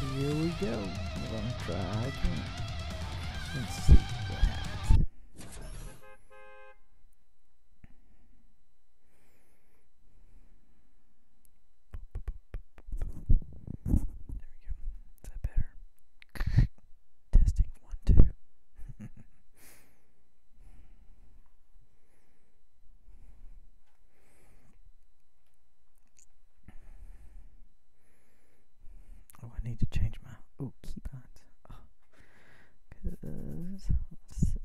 Here we go. We're gonna try again. Let's see what happens. There we go. Is that better? Testing 1, 2. Oh, I need to change my keybinds. Cause let's see.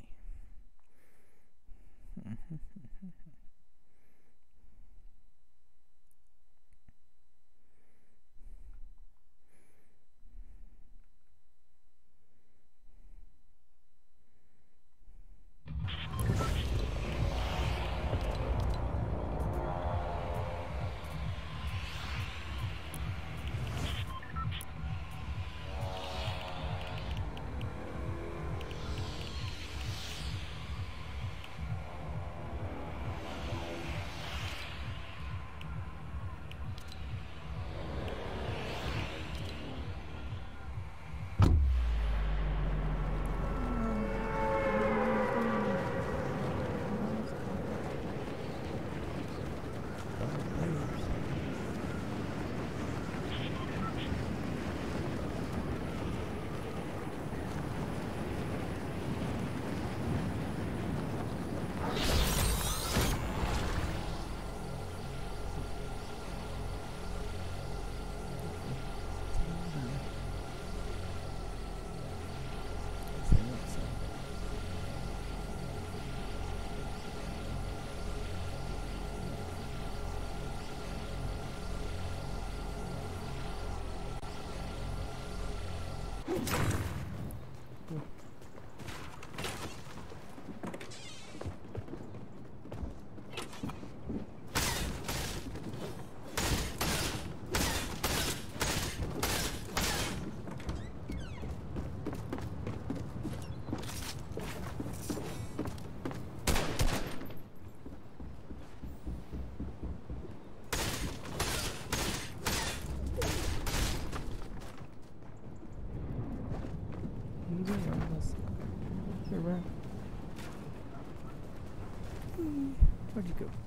Where'd you go?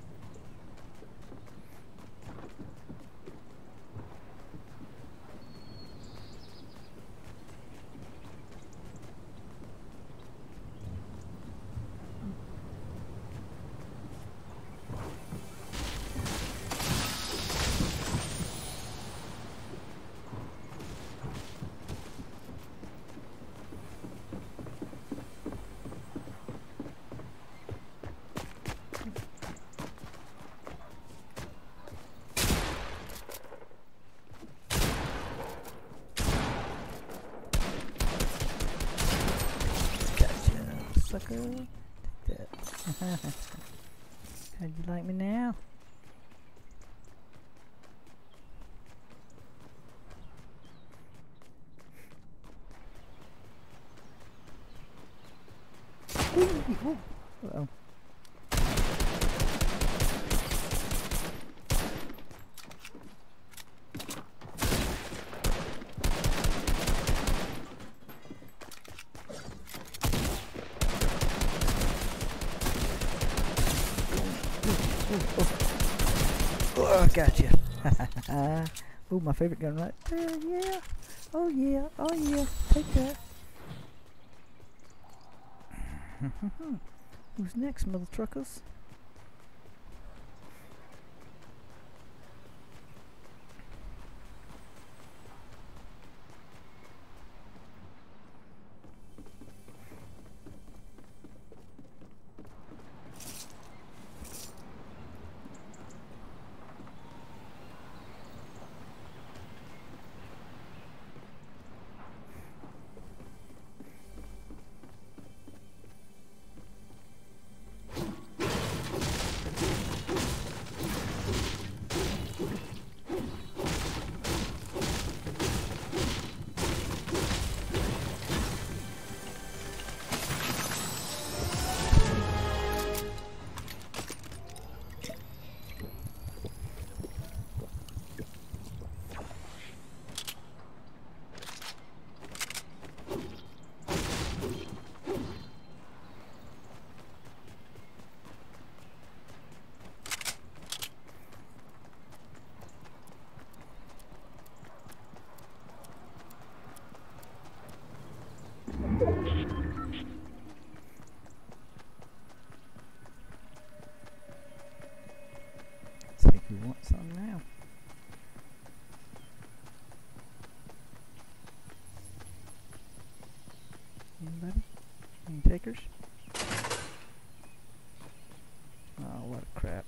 Sucker. Take that. How'd you like me now? Uh-oh. Oh, gotcha. Ooh, my favorite gun right there, yeah. Oh yeah, oh yeah, take that. Who's next, mother truckers? takers. Oh, what a crap.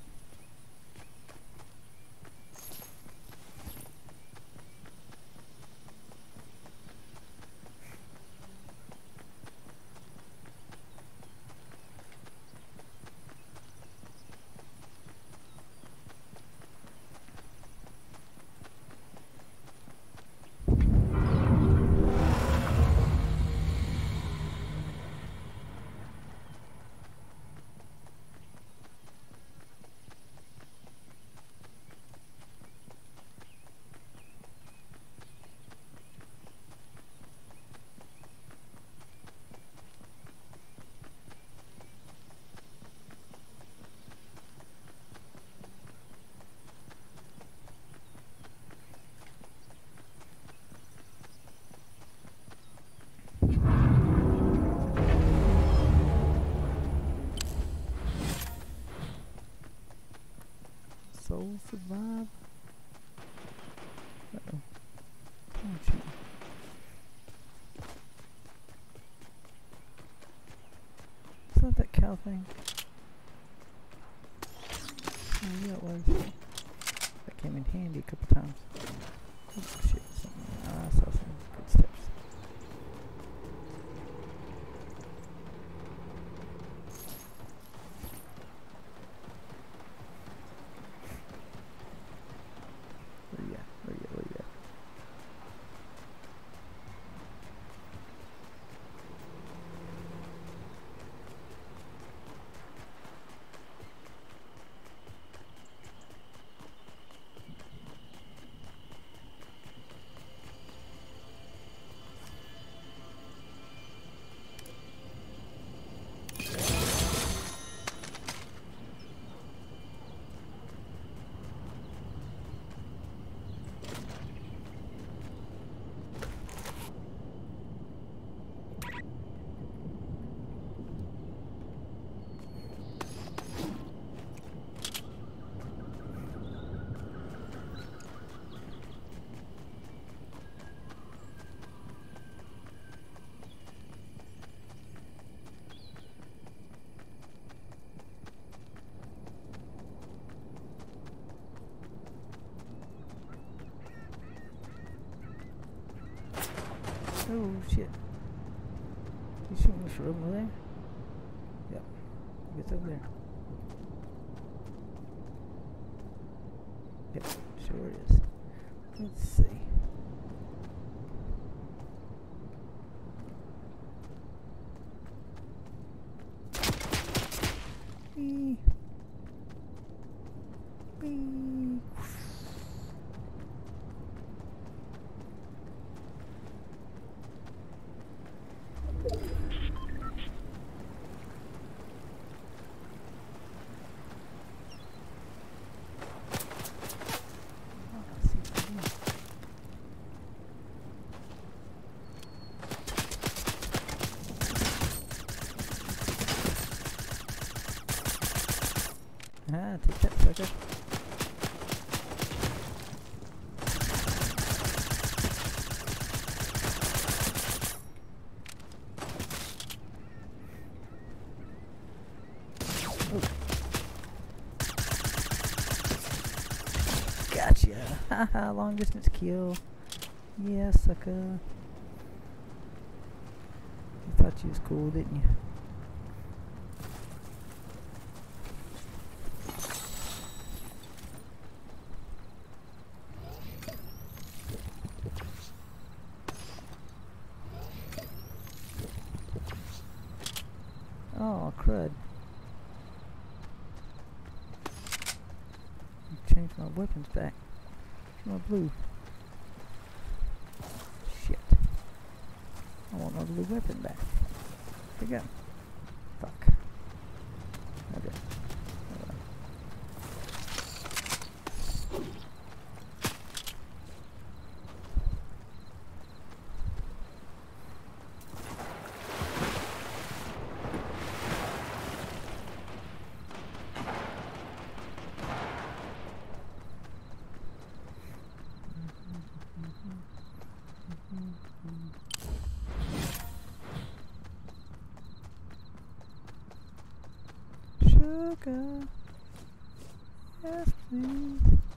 Soul survive. Uh-oh. Oh, gee. Is that that cow thing? Oh, yeah, it was. That came in handy a couple times. Oh, shit. I saw some good steps. Where you at? Where you at? Where you at? Oh shit. You shooting us from over there? Yep. It's over there. Yep, sure is. Let's see. Wee. Wee. Ah, take that, sucker. Oh. Gotcha. Haha, long distance kill. Yeah, sucker. You thought you was cool, didn't you? Oh, crud. Change my weapons back to my blue. Shit. I want my blue weapon back. There you go. Fuck. Okay. sugar. Yes, please.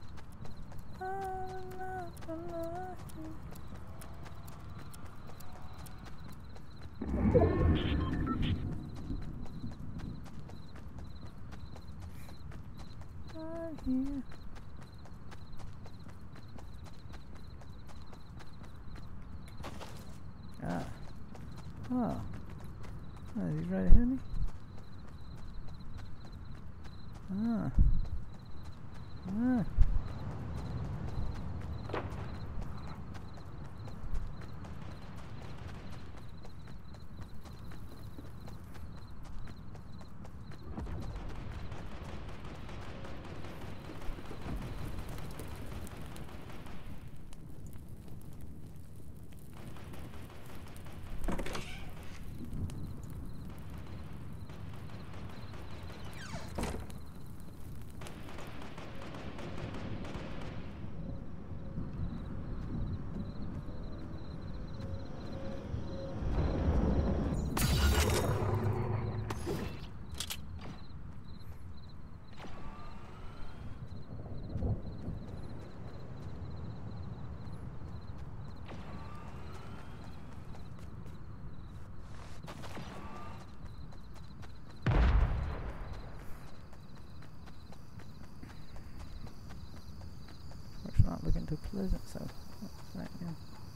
I love you. I'm here. Ah. Oh. Oh, is he right ahead of me? Ah. Ah. It's not looking too pleasant, so right now.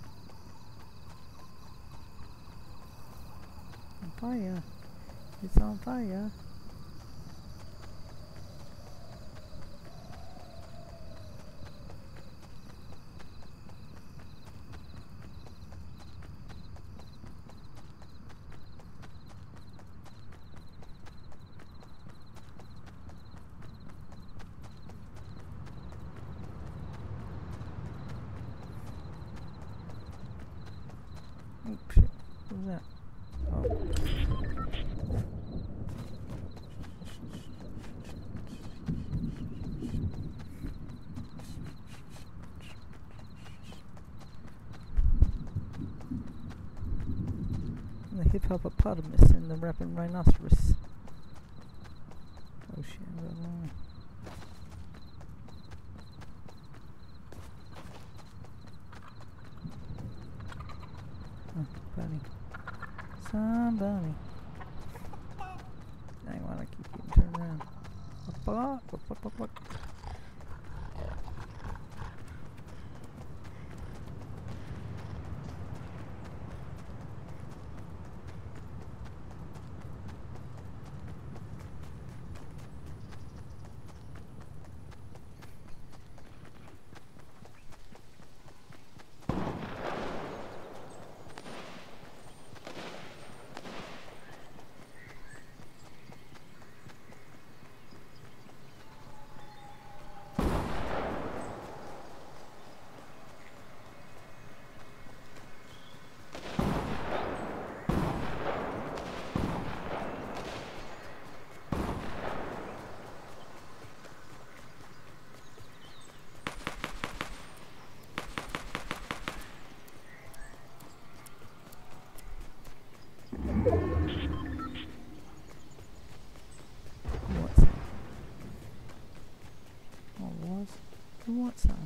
On fire. It's on fire. Oh shit, what was that? Oh. The hippopotamus and the rapping rhinoceros. Oh shit, I got one. Oh, bunny. Somebody. Dang, why do I keep getting turned around? What? What song?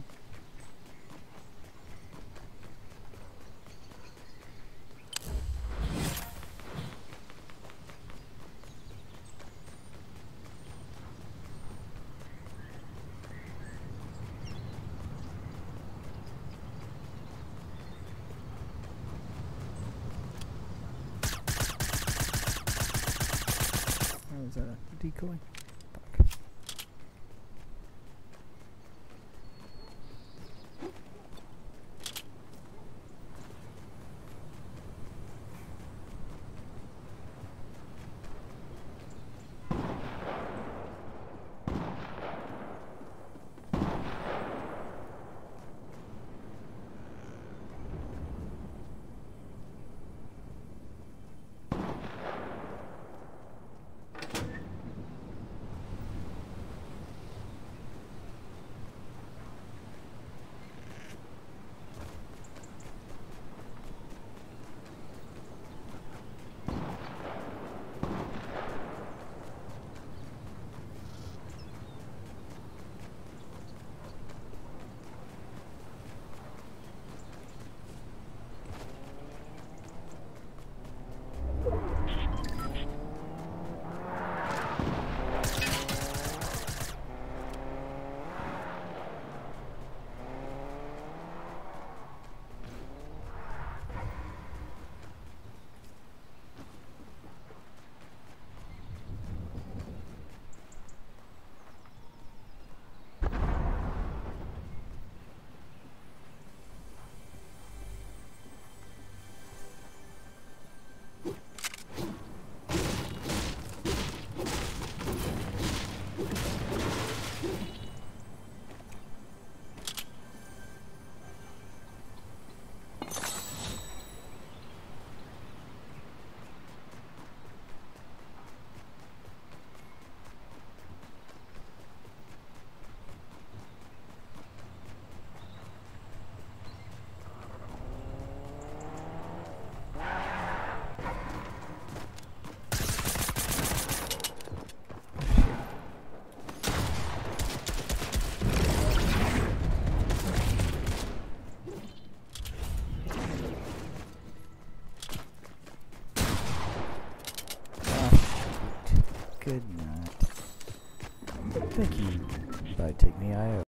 Oh, is that a decoy? Fuck. Good night. Thank you by Take Me IO.